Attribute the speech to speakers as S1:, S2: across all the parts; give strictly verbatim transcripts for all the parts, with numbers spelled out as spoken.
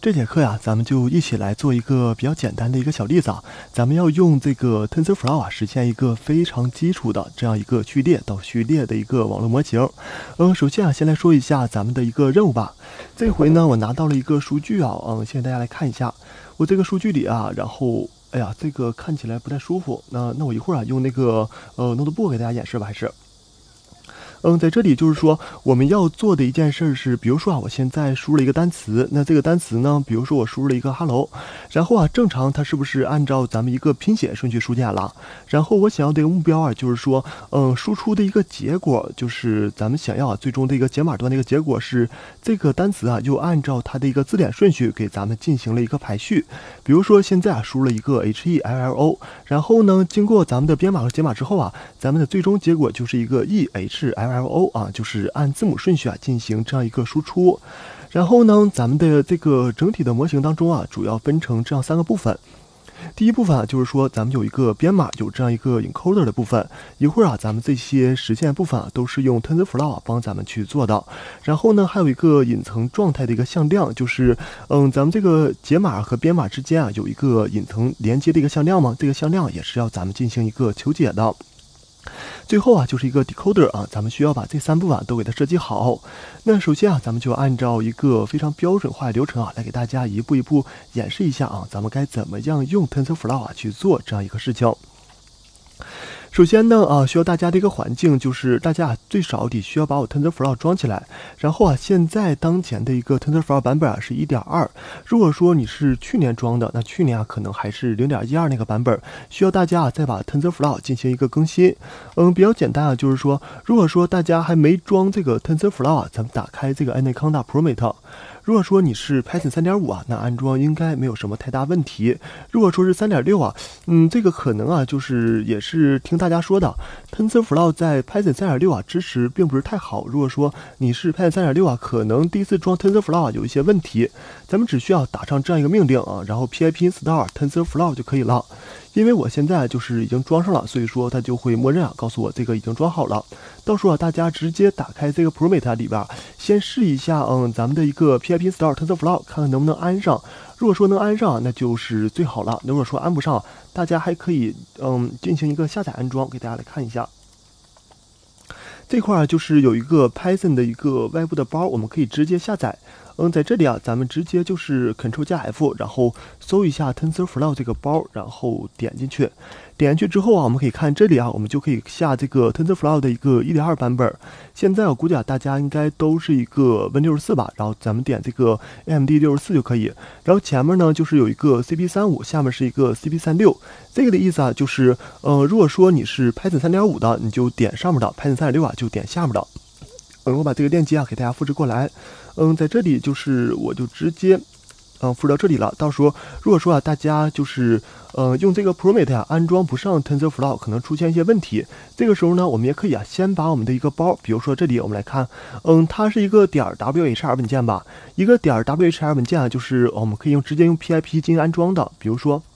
S1: 这节课呀，咱们就一起来做一个比较简单的一个小例子啊。咱们要用这个 TensorFlow 啊，实现一个非常基础的这样一个序列到序列的一个网络模型。嗯，首先啊，先来说一下咱们的一个任务吧。这回呢，我拿到了一个数据啊，嗯，现在大家来看一下，我这个数据里啊，然后，哎呀，这个看起来不太舒服。那那我一会儿啊，用那个呃 Notebook 给大家演示吧，还是。嗯，在这里就是说，我们要做的一件事是，比如说啊，我现在输入了一个单词，那这个单词呢，比如说我输入了一个 hello， 然后啊，正常它是不是按照咱们一个拼写顺序输进来了？然后我想要的一个目标啊，就是说，嗯，输出的一个结果就是咱们想要啊，最终的一个解码端的一个结果是这个单词啊，又按照它的一个字典顺序给咱们进行了一个排序。比如说现在啊，输了一个 h e l l o， 然后呢，经过咱们的编码和解码之后啊，咱们的最终结果就是一个 e h l l o 啊，就是按字母顺序啊进行这样一个输出。然后呢，咱们的这个整体的模型当中啊，主要分成这样三个部分。第一部分啊，就是说咱们有一个编码，有这样一个 encoder 的部分。一会儿啊，咱们这些实现部分啊，都是用 TensorFlow 啊帮咱们去做的。然后呢，还有一个隐层状态的一个向量，就是嗯，咱们这个解码和编码之间啊，有一个隐层连接的一个向量嘛，这个向量也是要咱们进行一个求解的。最后啊，就是一个 decoder 啊，咱们需要把这三部分、啊、都给它设计好。那首先啊，咱们就按照一个非常标准化的流程啊，来给大家一步一步演示一下啊，咱们该怎么样用 TensorFlow 啊去做这样一个事情。首先呢，啊，需要大家的一个环境就是大家最少得需要把我 TensorFlow 装起来。然后啊，现在当前的一个 TensorFlow 版本啊是 一点二。如果说你是去年装的，那去年啊可能还是 零点一二 那个版本，需要大家啊再把 TensorFlow 进行一个更新。嗯，比较简单啊，就是说，如果说大家还没装这个 TensorFlow 啊，咱们打开这个 Anaconda Prompt。如果说你是 Python 三点五 啊，那安装应该没有什么太大问题。如果说是 三点六 啊，嗯，这个可能啊，就是也是听大家说的 ，TensorFlow 在 Python 三点六 啊支持并不是太好。如果说你是 Python 三点六 啊，可能第一次装 TensorFlow 啊有一些问题，咱们只需要打上这样一个命令啊，然后 pip install TensorFlow 就可以了。因为我现在就是已经装上了，所以说它就会默认啊告诉我这个已经装好了。到时候啊，大家直接打开这个 Prompt 里边，先试一下，嗯，咱们的一个 pip install TensorFlow， 看看能不能安上。如果说能安上，那就是最好了。如果说安不上，大家还可以嗯进行一个下载安装，给大家来看一下。这块儿就是有一个 Python 的一个外部的包，我们可以直接下载。嗯，在这里啊，咱们直接就是 Ctrl 加 F， 然后搜一下 TensorFlow 这个包，然后点进去。点进去之后啊，我们可以看这里啊，我们就可以下这个 TensorFlow 的一个 一点二 版本。现在我估计啊，大家应该都是一个 Win 六十四吧，然后咱们点这个 A M D 六十四就可以。然后前面呢就是有一个 C P 三十五， 下面是一个 C P 三十六。这个的意思啊，就是呃，如果说你是 Python 三点五 的，你就点上面的； Python 三点六 啊，就点下面的。嗯，我把这个链接啊给大家复制过来。嗯，在这里就是我就直接嗯复制到这里了。到时候如果说啊大家就是呃用这个 Prompt 啊安装不上 TensorFlow， 可能出现一些问题。这个时候呢，我们也可以啊先把我们的一个包，比如说这里我们来看，嗯，它是一个点 W H R 文件吧，一个点 W H R 文件啊，就是我们可以用直接用 pip 进行安装的，比如说。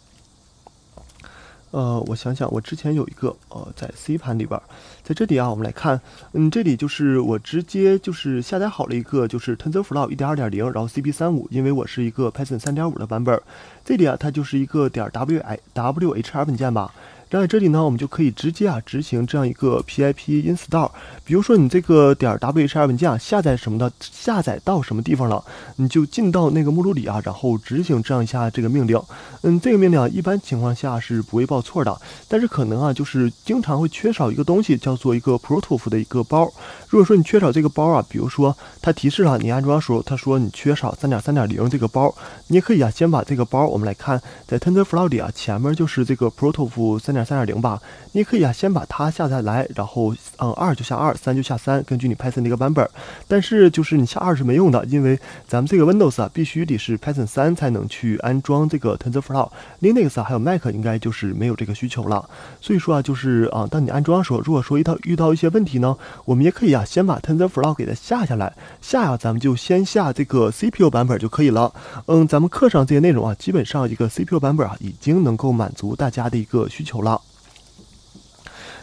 S1: 呃，我想想，我之前有一个呃，在 C 盘里边，在这里啊，我们来看，嗯，这里就是我直接就是下载好了一个就是 TensorFlow 一点二点零，然后 C P 三十五，因为我是一个 Python 三点五 的版本，这里啊，它就是一个点 W I W H R 文件吧。然后在这里呢，我们就可以直接啊执行这样一个 pip install。比如说你这个点 W H R 文件啊下载什么的，下载到什么地方了，你就进到那个目录里啊，然后执行这样一下这个命令。嗯，这个命令啊，一般情况下是不会报错的，但是可能啊，就是经常会缺少一个东西，叫做一个 protoof 的一个包。如果说你缺少这个包啊，比如说它提示了你安装的时候，它说你缺少 三点三点零 这个包，你也可以啊先把这个包，我们来看在 TensorFlow 里啊，前面就是这个 protoof 三点三点零 吧，你也可以啊先把它下载来，然后嗯二就下二，三就下三，根据你 Python 的一个版本。但是就是你下二是没用的，因为咱们这个 Windows 啊必须得是 Python 三才能去安装这个 TensorFlow。Linux 啊还有 Mac 应该就是没有这个需求了。所以说啊就是啊当你安装的时候，如果说遇到遇到一些问题呢，我们也可以啊先把 TensorFlow 给它下下来，下呀、啊、咱们就先下这个 C P U 版本就可以了。嗯，咱们课上这些内容啊，基本上一个 C P U 版本啊已经能够满足大家的一个需求了。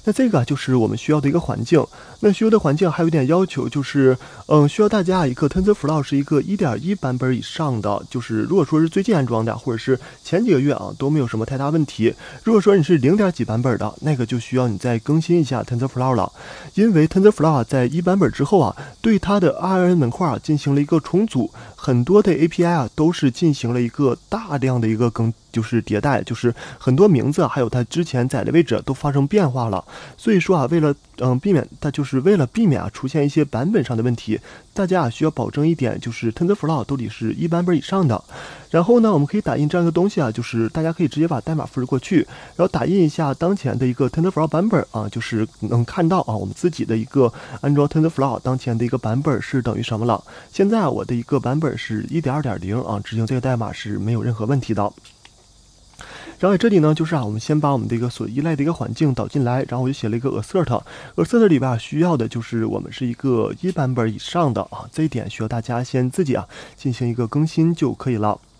S1: 那这个啊就是我们需要的一个环境。那需要的环境还有一点要求，就是嗯，需要大家一个 TensorFlow 是一个 一点一 版本以上的，就是如果说是最近安装的，或者是前几个月啊都没有什么太大问题。如果说你是零点几版本的，那个就需要你再更新一下 TensorFlow 了，因为 TensorFlow 啊在一版本之后啊，对它的 R N 文块啊进行了一个重组，很多的 A P I 啊都是进行了一个大量的一个更。就是迭代，就是很多名字还有它之前载的位置都发生变化了，所以说啊，为了嗯避免，它就是为了避免啊出现一些版本上的问题，大家啊需要保证一点，就是 TensorFlow 都得是一版本以上的。然后呢，我们可以打印这样一个东西啊，就是大家可以直接把代码复制过去，然后打印一下当前的一个 TensorFlow 版本啊，就是能看到啊我们自己的一个安装 TensorFlow 当前的一个版本是等于什么了。现在啊我的一个版本是 一点二点零 啊，执行这个代码是没有任何问题的。然后在这里呢，就是啊，我们先把我们的一个所依赖的一个环境导进来，然后我就写了一个 assert，assert 里边啊需要的就是我们是一个一版本以上的啊，这一点需要大家先自己啊进行一个更新就可以了。